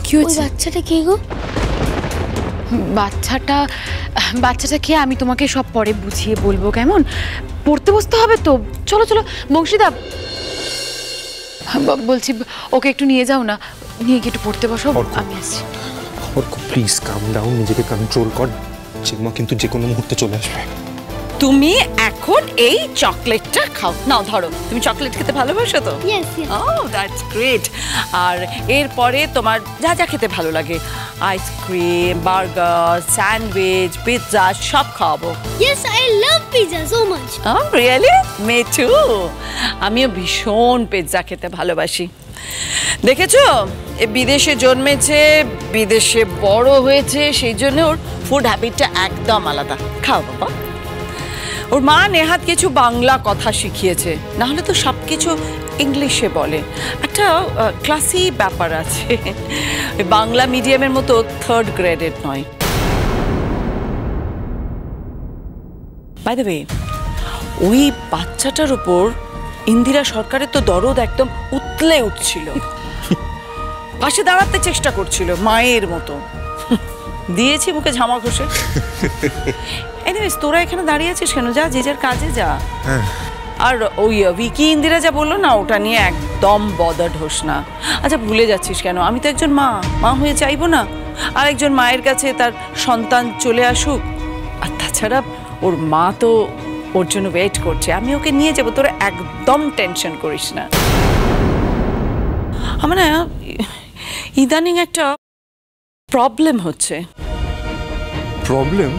কি হয়েছে? বাচ্চাটা কে গো? বাচ্চাটা কে আমি তোমাকে সব পরে বুঝিয়ে বলবো, কেমন? পড়তে বসতে হবে তো, চলো চলো। বংশীদা বলছি ওকে একটু নিয়ে যাও না, নিয়ে গিয়ে একটু পড়তে বসো, আমি আসছি। অর্ক প্লিজ কাম ডাউন, নিজেকে কন্ট্রোল কর, চিম্মা কিন্তু যে কোনো মুহূর্তে চলে আসবে। তুমি এখন এই চকলেটটা খাও, নাও ধরো। তুমি চকলেট খেতে ভালোবাসো তো? ওহ দ্যাটস গ্রেট। আর এরপরে তোমার যা যা খেতে ভালো লাগে, আইসক্রিম, বার্গার, স্যান্ডউইচ, পিৎজা সব খাওয়াবো। Yes, I love pizza so much. Oh really? Me too. আমিও ভীষণ পিৎজা খেতে ভালোবাসি। দেখেছো, এ বিদেশে জন্মেছে, বিদেশে বড় হয়েছে, সেই জন্য ওর ফুড হ্যাবিটটা একদম আলাদা। খাও বাবা। ওর মা নেহাত কিছু বাংলা কথা শিখিয়েছে, না হলে তো সব কিছু ইংলিশে বলে। একটা ক্লাসি ব্যাপার আছে, বাংলা মিডিয়ামের মতো থার্ড গ্রেডের নয়। বাই দ্য ওয়ে, ওই বাচ্চাটার উপর ইন্দিরা সরকারের তো দরদ একদম উতলে উঠছিল, পাশে দাঁড়াতে চেষ্টা করছিল মায়ের মতো। দিয়েছি মুখে ঝামা ঘষে। এনিওয়েজ, তোরা এখানে দাঁড়িয়ে আছিস কেন? যা, যে যার কাজে যা। আর ওই উইকি ইন্দিরা যা বললো না, ওটা নিয়ে একদম বদার্ড হোস না। আচ্ছা, ভুলে যাচ্ছিস কেন? আমি তো একজন মা হয়ে চাইবো না আর একজন মায়ের কাছে তার সন্তান চলে আসুক? আর তাছাড়া ওর মা তো ওর জন্য ওয়েট করছে, আমি ওকে নিয়ে যাবো, তোরা একদম টেনশন করিস না। আমার না ইদানিং একটা প্রবলেম হচ্ছে। প্রবলেম?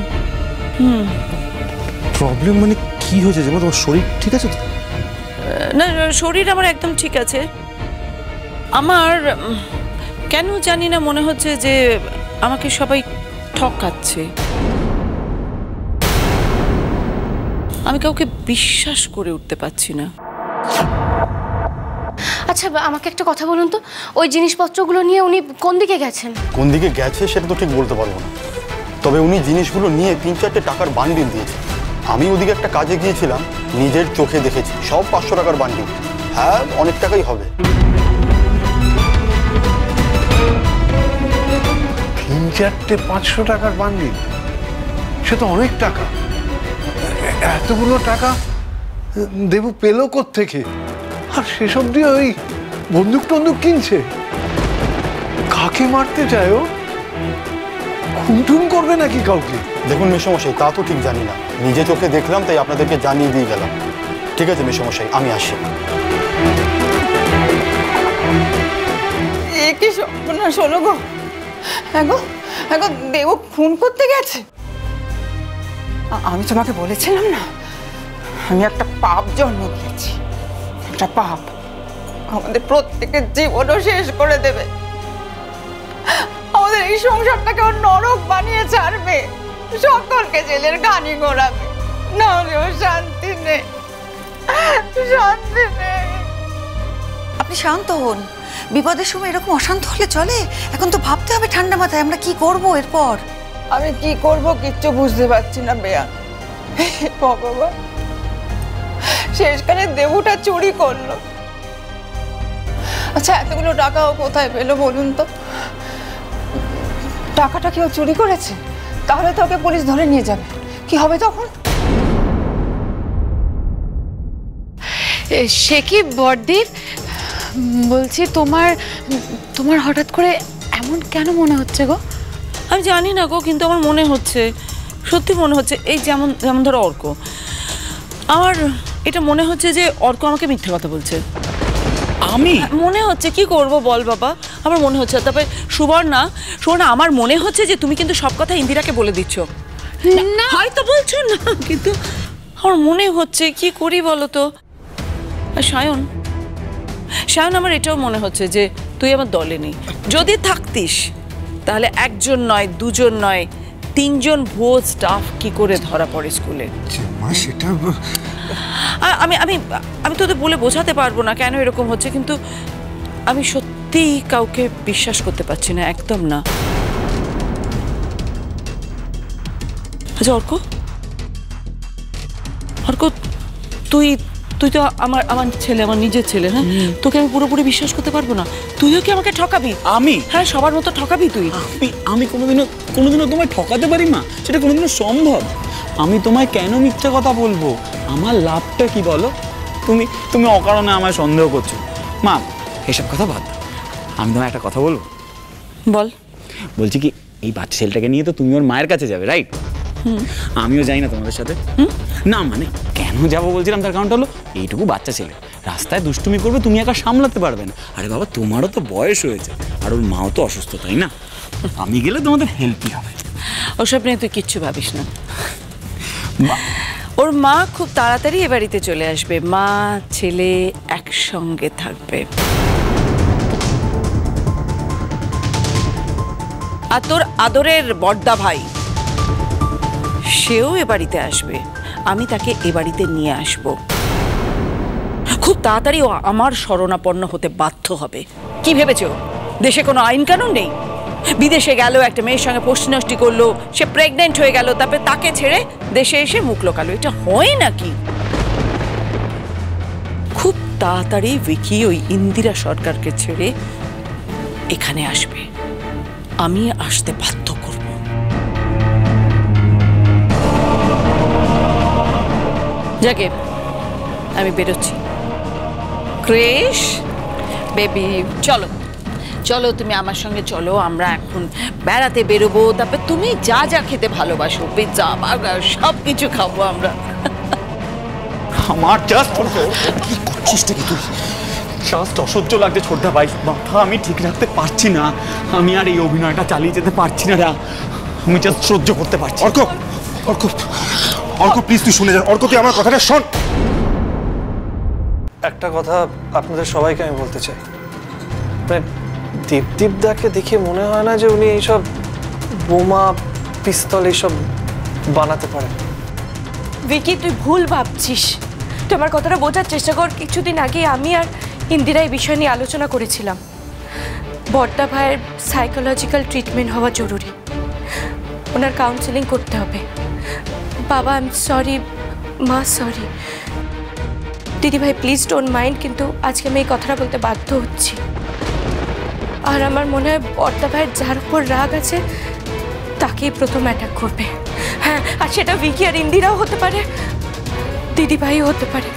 প্রবলেম মানে কি হয়েছে? যেমন তোমার শরীর ঠিক আছে তো? না, শরীর আমার একদম ঠিক আছে। আমার কেন জানি না মনে হচ্ছে যে আমাকে সবাই ঠকাচ্ছে। আমি কাউকে বিশ্বাস করে উঠতে পারছি না। আচ্ছা, আমাকে একটা কথা বলুন তো, ওই জিনিসপত্রগুলো নিয়ে উনি কোন দিকে গেছেন? কোন দিকে গেছে সেটা তো ঠিক বলতে পারবো না, তবে উনি জিনিসগুলো নিয়ে 3-4টে টাকার বান্ডিল দিয়েছে। আমি ওদিকে একটা কাজে গিয়েছিলাম, নিজের চোখে দেখেছি, সব 500 টাকার বান্ডিল। হ্যাঁ, অনেক টাকাই হবে। 3-4টে 500 টাকার বান্ডিল, সে তো অনেক টাকা। এতগুলো টাকা দেবু পেলো কোত্থেকে? আর সেসব দিয়ে ওই বন্দুক টন্দুক কিনছে। কাকে মারতে চায় ও? খুন করবে নাকি কাউকে? দেখুন মেসোমশাই, তা তো ঠিক জানি না, নিজে চোখে দেখলাম তাই আপনাদেরকে জানিয়ে দিয়ে গেলাম। ঠিক আছে মেসোমশাই, আমি আসি। কি না, শোনো গো, এখন দেবু খুন করতে গেছে। আমি তোমাকে বলেছিলাম না, আমি একটা পাপ জন্ম দিয়েছি, একটা পাপ আমাদের প্রত্যেকের জীবনও শেষ করে দেবে। আমাদের এই সংসারটাকে ওর নরক বানিয়ে ছাড়বে, সকলকে জেলের ঘানি ঘোরাবে, না হলে ওর শান্তি নেই, শান্তি নেই। আপনি শান্ত হন, বিপদের সময় এরকম অশান্ত হলে চলে? এখন তো ভাবতে হবে ঠান্ডা মাথায় আমরা কি করব এরপর। আমি কি করব কিচ্ছু বুঝতে পারছি না বেয়া। ভগবান, শেষকালে দেবুটা চুরি করলো। আচ্ছা, এতগুলো টাকা ও কোথায় পেলো বলুন তো? টাকাটা কেউ চুরি করেছে, তাহলে তো ওকে পুলিশ ধরে নিয়ে যাবে, কি হবে তখন? সে কি বড়দি, বলছি তোমার হঠাৎ করে এমন কেন মনে হচ্ছে গো? আমি জানি না গো, কিন্তু আমার মনে হচ্ছে, সত্যি মনে হচ্ছে। এই যেমন ধরো অর্ক, আমার এটা মনে হচ্ছে যে অর্ক আমাকে মিথ্যে কথা বলছে। আমি মনে হচ্ছে, কি করব বল বাবা, আমার মনে হচ্ছে। তারপরে সুবর্ণা, আমার মনে হচ্ছে যে তুমি কিন্তু সব কথা ইন্দিরাকে বলে দিচ্ছ। না, হয়তো বলছো না, কিন্তু আমার মনে হচ্ছে, কি করি বলো তো? সায়ন, আমার এটাও মনে হচ্ছে যে তুই আমার দলে নেই। যদি থাকতিস তাহলে একজন নয়, দুজন নয়, 3জন ভুয়ো স্টাফ কি করে ধরা পড়ে স্কুলে। সেটা আমি তোদের বলে বোঝাতে পারবো না কেন এরকম হচ্ছে, কিন্তু আমি সত্যি কাউকে বিশ্বাস করতে পারছি না, একদম না। আচ্ছা অর্ক, তুই তুই তো আমার আমার ছেলে, আমার নিজের ছেলে। হ্যাঁ, তোকে আমি পুরোপুরি বিশ্বাস করতে পারবো না। তুইও কি আমাকে ঠকাবি? আমি? হ্যাঁ, সবার মতো ঠকাবি তুই। আমি কোনোদিনও তোমায় ঠকাতে পারি মা? সেটা কোনোদিনও সম্ভব? আমি তোমায় কেন মিথ্যা কথা বলবো? আমার লাভটা কি বলো? তুমি অকারণে আমায় সন্দেহ করছো। মা, এসব কথা বাদ দাও। আমি তোমায় একটা কথা বলবো। বল। বলছি কি, এই বাচ্চা ছেলেটাকে নিয়ে তো তুমি ওর মায়ের কাছে যাবে, রাইট? আমিও যাই না তোমাদের সাথে? না মানে কেন যাবো বলছিলাম, তার কারণটা হলো এইটুকু বাচ্চা ছেলে রাস্তায় দুষ্টুমি করবে, তুমি একা সামলাতে পারবে না। আরে বাবা, তোমারও তো বয়স হয়েছে, আর ওর মাও তো অসুস্থ, তাই না? আমি গেলে তোমাদের হেল্পই হবে। ওসব নিয়ে তুই কিচ্ছু ভাবিস না। ওর মা খুব তাড়াতাড়ি এ বাড়িতে চলে আসবে, মা ছেলে একসঙ্গে থাকবে। আর তোর আদরের বড়দা ভাই, সেও এ বাড়িতে আসবে। আমি তাকে এ বাড়িতে নিয়ে আসব। খুব তাড়াতাড়ি ও আমার শরণাপন্ন হতে বাধ্য হবে। কি ভেবেছো দেশে কোনো আইন কানুন নেই? বিদেশে গেল, একটা মেয়ের সঙ্গে পশ্চিনষ্টি করলো, সে প্রেগনেন্ট হয়ে গেল, তারপরে তাকে ছেড়ে দেশে এসে মুখ লোকালো। এটা হয় নাকি? খুব তাড়াতাড়ি ভিকি ওই ইন্দিরা সরকারকে ছেড়ে এখানে আসবে। আমি আসতে বাধ্য করব। যাকে আমি বেরোচ্ছি। ক্রেশ বেবি, চলো চলো, তুমি আমার সঙ্গে চলো। আমরা এখন বেড়াতে বেরোবো। তারপর তুমি যা যা খেতে ভালোবাসো, পিৎজা বার্গার সব কিছু খাবো আমরা। আমার জাস্ট কি করছিস কি তুই? জাস্ট অসহ্য লাগছে ছোটদা ভাই, মাথা আমি ঠিক রাখতে পারছি না। আমি আর এই অভিনয়টা চালিয়ে যেতে পারছি না। আমি জাস্ট সহ্য করতে পারছি। অর্ক, অর্ক, অর্ক প্লিজ তুই শুনে যা। অর্ক, তুই আমার কথাটা শোন। একটা কথা আপনাদের সবাইকে আমি বলতে চাই, মানে দীপদাকে দেখে মনে হয় না যে উনি এইসব বোমা পিস্তল এইসব বানাতে পারেন। ভিকি, তুই ভুল ভাবছিস। তুই আমার কথাটা বোঝার চেষ্টা কর। কিছুদিন আগে আমি আর ইন্দিরা এই বিষয় নিয়ে আলোচনা করেছিলাম। বড়দা ভাইয়ের সাইকোলজিক্যাল ট্রিটমেন্ট হওয়া জরুরি, ওনার কাউন্সেলিং করতে হবে। বাবা আই এম সরি, মা সরি। দিদিভাই প্লিজ ডোন্ট মাইন্ড, কিন্তু আজকে আমি এই কথাটা বলতে বাধ্য হচ্ছি। আর আমার মনে হয় বড়দা ভাইয়ের যার উপর রাগ আছে তাকেই প্রথম অ্যাটাক করবে। হ্যাঁ, আর সেটা ভিকি আর ইন্দিরাও হতে পারে, দিদিভাইও হতে পারে।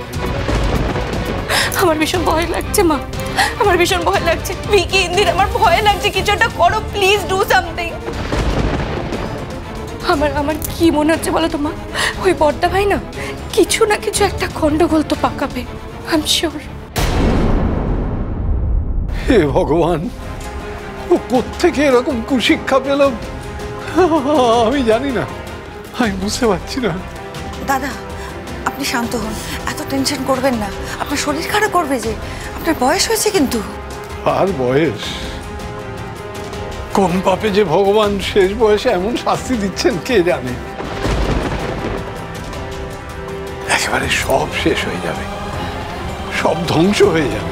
আমার ভীষণ ভয় লাগছে মা, আমার ভীষণ ভয় লাগছে। ভিকি, ইন্দিরা, আমার ভয় লাগছে। কিছু একটা করো প্লিজ, ডু সামথিং। আমার কি মনে হচ্ছে বলো তো মা, ওই বড়দা ভাই না কিছু না কিছু একটা গন্ডগোল তো পাকাবে, আই এম শিওর। হে ভগবান, ও কোত্থেকে এরকম কুশিক্ষা পেল আমি জানি না, আমি বুঝতে পারছি না। দাদা, আপনি শান্ত হন, এত টেনশন করবেন না। আপনার শরীর খারাপ করবে যে, আপনার বয়স হয়েছে কিন্তু। আর বয়স, কোন পাপে যে ভগবান শেষ বয়সে এমন শাস্তি দিচ্ছেন কে জানে। একেবারে সব শেষ হয়ে যাবে, সব ধ্বংস হয়ে যাবে।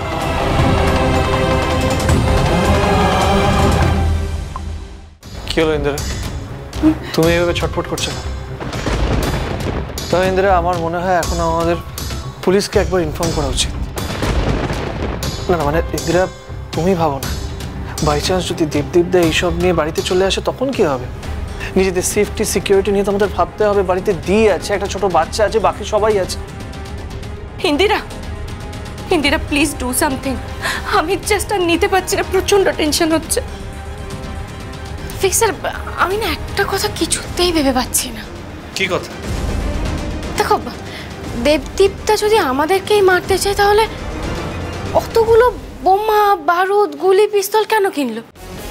কি হলো ইন্দিরা, তুমি এইভাবে ছটফট করছো না? তবে ইন্দিরা, আমার মনে হয় এখন আমাদের পুলিশকে একবার ইনফর্ম করা উচিত। না না, মানে ইন্দিরা, তুমি ভাবো না, বাই চান্স যদি দীপদা এইসব নিয়ে বাড়িতে চলে আসে তখন কি হবে? নিজেদের সেফটি সিকিউরিটি নিয়ে তো আমাদের ভাবতে হবে। বাড়িতে দিয়ে আছে, একটা ছোট বাচ্চা আছে, বাকি সবাই আছে। Indira, Indira please do something. আমি জাস্ট আর নিতে পারছি না, প্রচন্ড টেনশন হচ্ছে। ফিক্সার, আমি না একটা কথা কিছুতেই ভেবে পাচ্ছি না। কি কথা? দেখো, দেবদীপটা যদি আমাদেরকেই মারতে চায় তাহলে অতগুলো বোমা, বারুদ, গুলি, পিস্তল কেন কিনলো?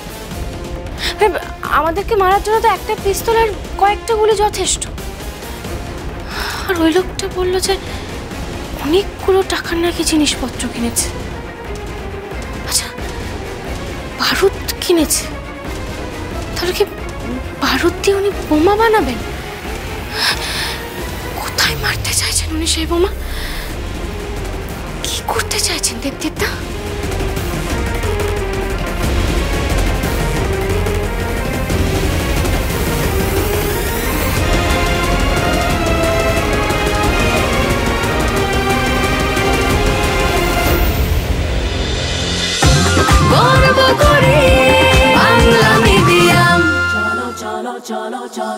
আমাদেরকে মারার জন্য তো একটা পিস্তল আর কয়েকটা গুলি যথেষ্ট। আর ওই লোকটা বললো যে অনেকগুলো টাকার নাকি জিনিসপত্র কিনেছে। আচ্ছা, বারুদ কিনেছে, তাহলে কি বারুদ দিয়ে উনি বোমা বানাবেন? কোথায় মারতে চাইছেন উনি সেই বোমা? কি করতে চাইছেন দেবদীপদা? cholo cholo.